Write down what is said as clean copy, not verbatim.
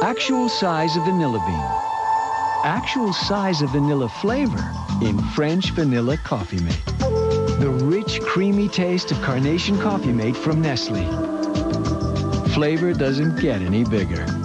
Actual size of vanilla bean. Actual size of vanilla flavor in French Vanilla Coffee Mate. The rich, creamy taste of Carnation Coffee Mate from Nestle. Flavor doesn't get any bigger.